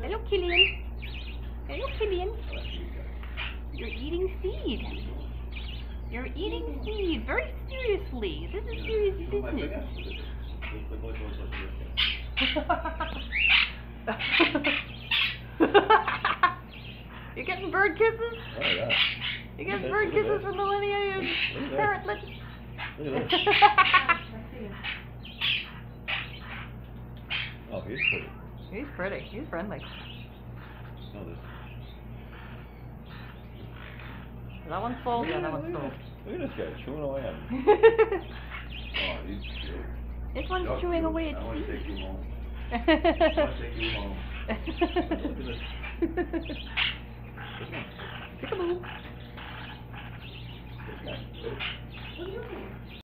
Hello, Killian. Hello, Killian. You're eating seed. You're eating seed very seriously. This is serious business. You're getting bird kisses? Oh, yeah. You're getting bird kisses from the lineated parrotlet? Look at this. Oh, he's pretty. He's pretty. He's friendly. No, this. That one's full? Yeah, that one's full. Look at this guy chewing away at him. Oh, he's cute. This one's chewing away at I want to take you home. I want to take you home. Look at this. Peekaboo. This guy. What are you doing?